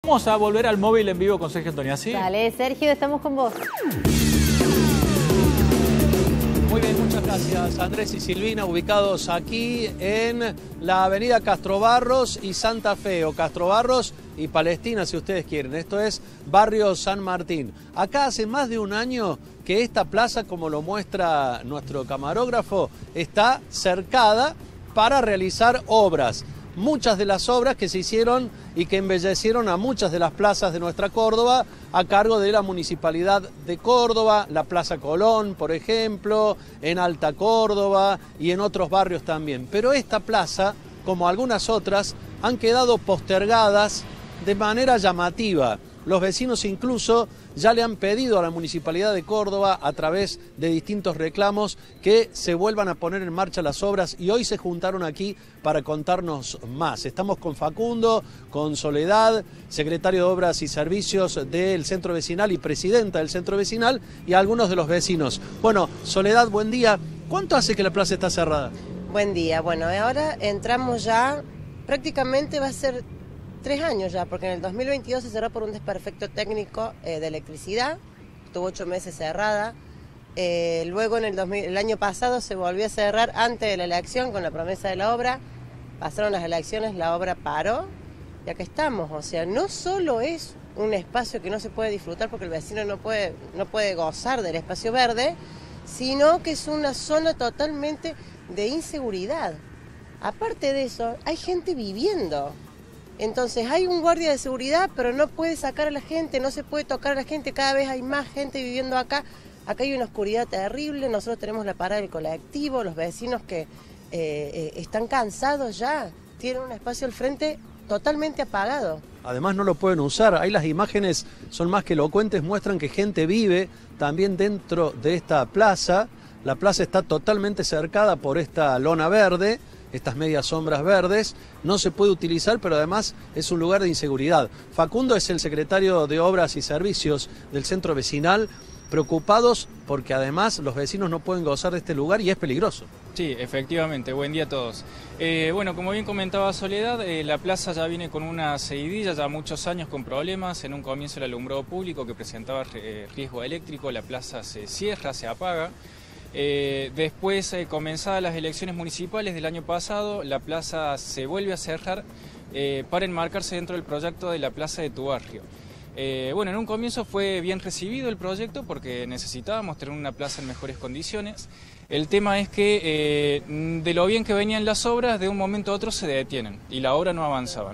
Vamos a volver al móvil en vivo con Sergio Antoniazzi. Dale, Sergio, estamos con vos. Muy bien, muchas gracias Andrés y Silvina, ubicados aquí en la avenida Castrobarros y Santa Fe, o Castrobarros y Palestina si ustedes quieren. Esto es Barrio San Martín. Acá hace más de un año que esta plaza, como lo muestra nuestro camarógrafo, está cercada para realizar obras. Muchas de las obras que se hicieron y que embellecieron a muchas de las plazas de nuestra Córdoba a cargo de la Municipalidad de Córdoba, la Plaza Colón, por ejemplo, en Alta Córdoba y en otros barrios también. Pero esta plaza, como algunas otras, han quedado postergadas de manera llamativa. Los vecinos incluso ya le han pedido a la Municipalidad de Córdoba, a través de distintos reclamos, que se vuelvan a poner en marcha las obras, y hoy se juntaron aquí para contarnos más. Estamos con Facundo, con Soledad, secretario de Obras y Servicios del Centro Vecinal y presidenta del Centro Vecinal, y algunos de los vecinos. Bueno, Soledad, buen día. ¿Cuánto hace que la plaza está cerrada? Buen día. Bueno, ahora entramos ya, prácticamente va a ser 3 años ya, porque en el 2022 se cerró por un desperfecto técnico de electricidad, estuvo 8 meses cerrada. Luego en el año pasado se volvió a cerrar antes de la elección con la promesa de la obra. Pasaron las elecciones, la obra paró y acá estamos. O sea, no solo es un espacio que no se puede disfrutar porque el vecino no puede gozar del espacio verde, sino que es una zona totalmente de inseguridad. Aparte de eso, hay gente viviendo. Entonces hay un guardia de seguridad, pero no puede sacar a la gente, no se puede tocar a la gente, cada vez hay más gente viviendo acá. Acá hay una oscuridad terrible, nosotros tenemos la parada del colectivo, los vecinos que están cansados ya, tienen un espacio al frente totalmente apagado. Además no lo pueden usar, ahí las imágenes son más que elocuentes, muestran que gente vive también dentro de esta plaza. La plaza está totalmente cercada por esta lona verde, estas medias sombras verdes, no se puede utilizar, pero además es un lugar de inseguridad. Facundo es el secretario de Obras y Servicios del Centro Vecinal, preocupados porque además los vecinos no pueden gozar de este lugar y es peligroso. Sí, efectivamente, buen día a todos. Bueno, como bien comentaba Soledad, la plaza ya viene con una seguidilla, ya muchos años con problemas. En un comienzo el alumbrado público que presentaba riesgo eléctrico, la plaza se cierra, se apaga. Después, comenzadas las elecciones municipales del año pasado, la plaza se vuelve a cerrar para enmarcarse dentro del proyecto de la Plaza de tu Barrio. Bueno, en un comienzo fue bien recibido el proyecto porque necesitábamos tener una plaza en mejores condiciones. El tema es que de lo bien que venían las obras, de un momento a otro se detienen y la obra no avanzaba.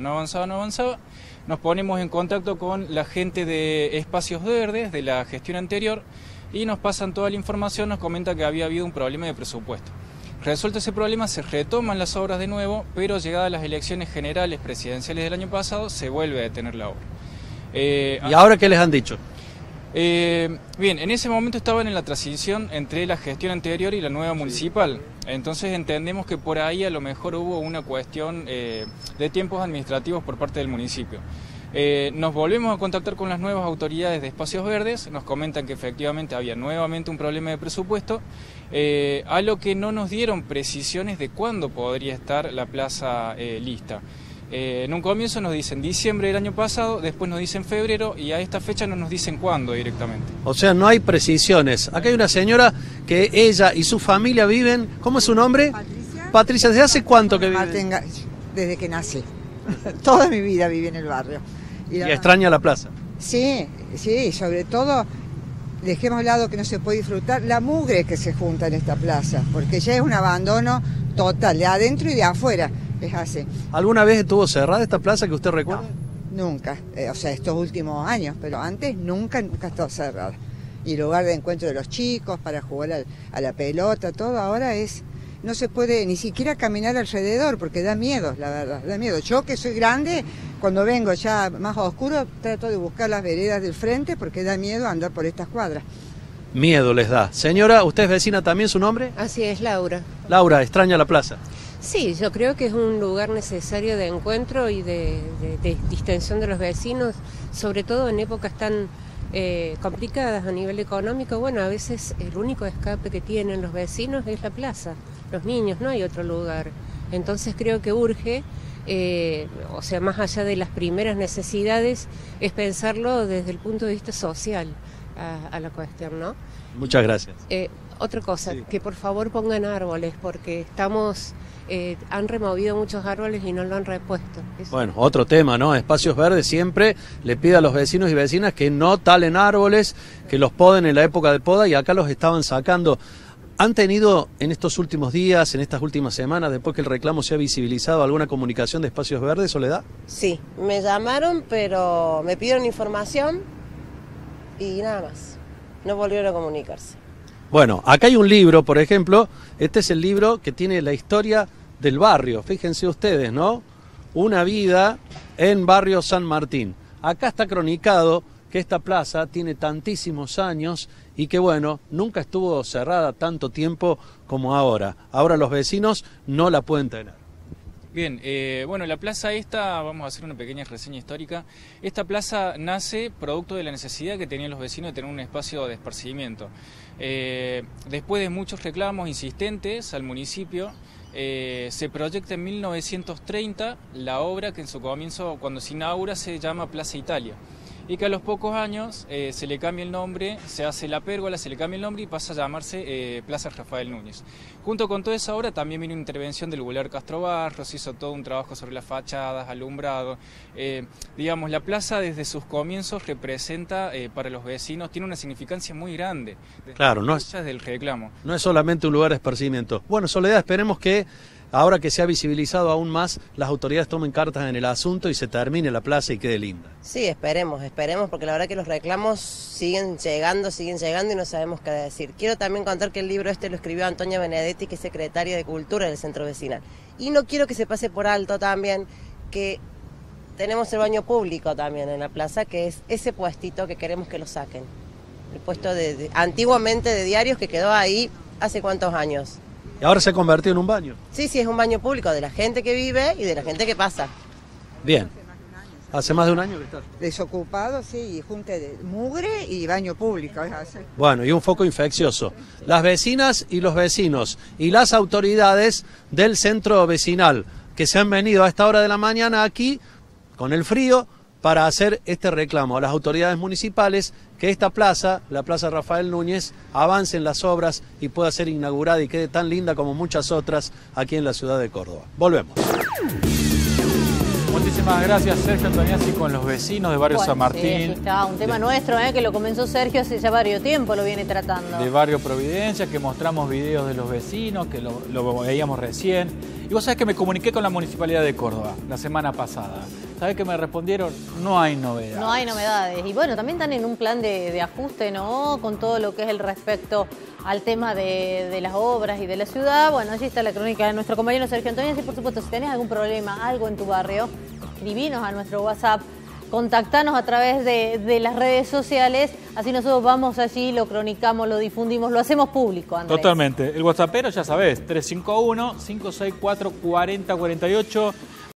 Nos ponemos en contacto con la gente de Espacios Verdes, de la gestión anterior, y nos pasan toda la información, nos comentan que había habido un problema de presupuesto. Resuelto ese problema, se retoman las obras de nuevo, pero llegadas las elecciones generales presidenciales del año pasado, se vuelve a detener la obra. ¿Y ahora qué les han dicho? Bien, en ese momento estaban en la transición entre la gestión anterior y la nueva municipal, entonces entendemos que por ahí a lo mejor hubo una cuestión de tiempos administrativos por parte del municipio. Nos volvemos a contactar con las nuevas autoridades de Espacios Verdes, nos comentan que efectivamente había nuevamente un problema de presupuesto, a lo que no nos dieron precisiones de cuándo podría estar la plaza lista. En un comienzo nos dicen diciembre del año pasado, después nos dicen febrero y a esta fecha no nos dicen cuándo directamente. O sea, no hay precisiones. Acá hay una señora que ella y su familia viven, ¿cómo es su nombre? Patricia. Patricia, ¿desde hace cuánto que vive? Desde que nací. Toda mi vida viví en el barrio. ¿Y extraña la plaza? Sí, sobre todo, dejemos de lado que no se puede disfrutar la mugre que se junta en esta plaza, porque ya es un abandono total, de adentro y de afuera, es así. ¿Alguna vez estuvo cerrada esta plaza que usted recuerda? No, nunca, o sea, estos últimos años, pero antes nunca estado cerrada. Y lugar de encuentro de los chicos para jugar a la pelota, todo ahora es... No se puede ni siquiera caminar alrededor porque da miedo, la verdad, da miedo. Yo que soy grande, cuando vengo ya más oscuro, trato de buscar las veredas del frente porque da miedo andar por estas cuadras. Miedo les da. Señora, ¿usted es vecina también, su nombre? Así es, Laura. Laura, ¿extraña la plaza? Sí, yo creo que es un lugar necesario de encuentro y de distensión de los vecinos, sobre todo en épocas tan complicadas a nivel económico. Bueno, a veces el único escape que tienen los vecinos es la plaza, los niños, no hay otro lugar. Entonces creo que urge o sea, más allá de las primeras necesidades, es pensarlo desde el punto de vista social a la cuestión, ¿no? Muchas gracias. Otra cosa, Sí. que por favor pongan árboles, porque han removido muchos árboles y no lo han repuesto. Bueno, otro tema, ¿no? Espacios Verdes siempre le pide a los vecinos y vecinas que no talen árboles, que los poden en la época de poda, y acá los estaban sacando. ¿Han tenido en estos últimos días, en estas últimas semanas, después que el reclamo se ha visibilizado, alguna comunicación de Espacios Verdes, Soledad? Sí, me llamaron, pero me pidieron información y nada más. No volvieron a comunicarse. Bueno, acá hay un libro, por ejemplo, este es el libro que tiene la historia del barrio, fíjense ustedes, ¿no? Una vida en Barrio San Martín. Acá está cronicado que esta plaza tiene tantísimos años y que, bueno, nunca estuvo cerrada tanto tiempo como ahora. Ahora los vecinos no la pueden tener. Bien, bueno, la plaza esta, vamos a hacer una pequeña reseña histórica. Esta plaza nace producto de la necesidad que tenían los vecinos de tener un espacio de esparcimiento. Después de muchos reclamos insistentes al municipio, se proyecta en 1930 la obra que en su comienzo, cuando se inaugura, se llama Plaza Italia. Y que a los pocos años se le cambia el nombre, se hace la pérgola, se le cambia el nombre y pasa a llamarse Plaza Rafael Núñez. Junto con toda esa obra también vino una intervención del Boulevard Castro Barros, hizo todo un trabajo sobre las fachadas, alumbrado. Digamos, la plaza desde sus comienzos representa para los vecinos, tiene una significancia muy grande. Claro, no es del reclamo. No es solamente un lugar de esparcimiento. Bueno, Soledad, esperemos que ahora que se ha visibilizado aún más, las autoridades tomen cartas en el asunto y se termine la plaza y quede linda. Sí, esperemos, porque la verdad que los reclamos siguen llegando y no sabemos qué decir. Quiero también contar que el libro este lo escribió Antonia Benedetti, que es secretaria de Cultura del Centro Vecinal. Y no quiero que se pase por alto también que tenemos el baño público también en la plaza, que es ese puestito que queremos que lo saquen. El puesto antiguamente de diarios que quedó ahí hace cuántos años. Y ahora se ha convertido en un baño. Sí, es un baño público de la gente que vive y de la gente que pasa. Bien. Hace más de un año que está. Desocupado, sí, y junte de mugre y baño público. Es así. Bueno, y un foco infeccioso. Las vecinas y los vecinos y las autoridades del centro vecinal que se han venido a esta hora de la mañana aquí con el frío para hacer este reclamo a las autoridades municipales que esta plaza, la Plaza Rafael Núñez, avance en las obras y pueda ser inaugurada y quede tan linda como muchas otras aquí en la ciudad de Córdoba. Volvemos. Muchísimas gracias, Sergio Antoniazzi, con los vecinos de Barrio San Martín. Sí, aquí está, un tema nuestro, que lo comenzó Sergio hace ya varios tiempos, lo viene tratando. De Barrio Providencia, que mostramos videos de los vecinos, que lo veíamos recién. Y vos sabés que me comuniqué con la Municipalidad de Córdoba la semana pasada. ¿Sabés qué me respondieron? No hay novedades. No hay novedades. Y bueno, también están en un plan de ajuste, ¿no? Con todo lo que es el respecto al tema de las obras y de la ciudad. Bueno, allí está la crónica de nuestro compañero Sergio Antoniazzi. Y por supuesto, si tenés algún problema, algo en tu barrio, escribinos a nuestro WhatsApp, contactanos a través de las redes sociales, así nosotros vamos allí, lo cronicamos, lo difundimos, lo hacemos público, Andrés. Totalmente. El WhatsAppero, ya sabés, 351-564-4048.